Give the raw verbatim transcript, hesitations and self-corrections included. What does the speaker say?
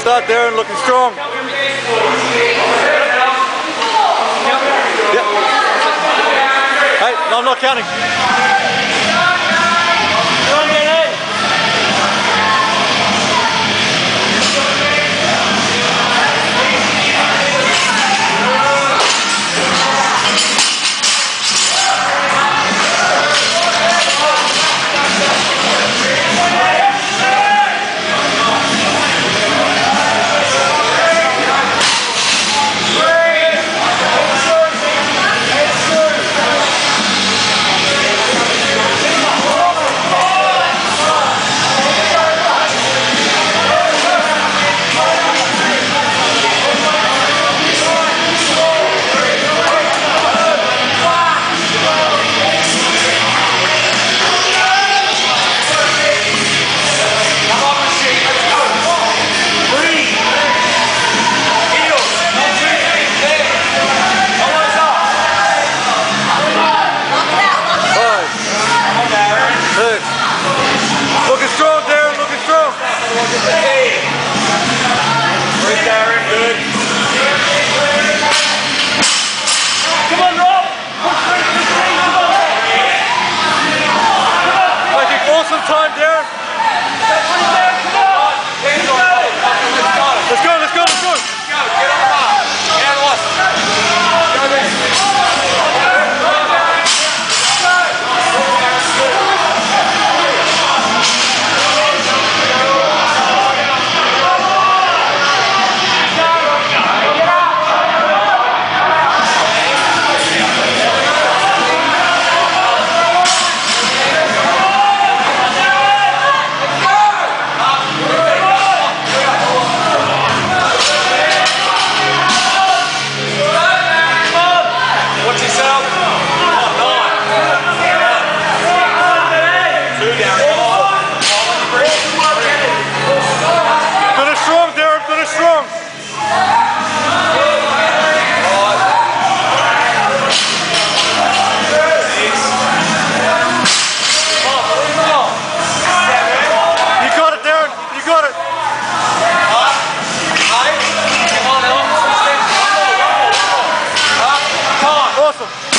Start, Darren, looking strong. Yep. Hey, no, I'm not counting. Looking strong, Darren, looking strong. Great, Darren, good. Come on, Rob. Making awesome time, Darren. Let's go, let's go, let's go. Let's go, get on the bar. Get out of us. Go, Darren. Awesome.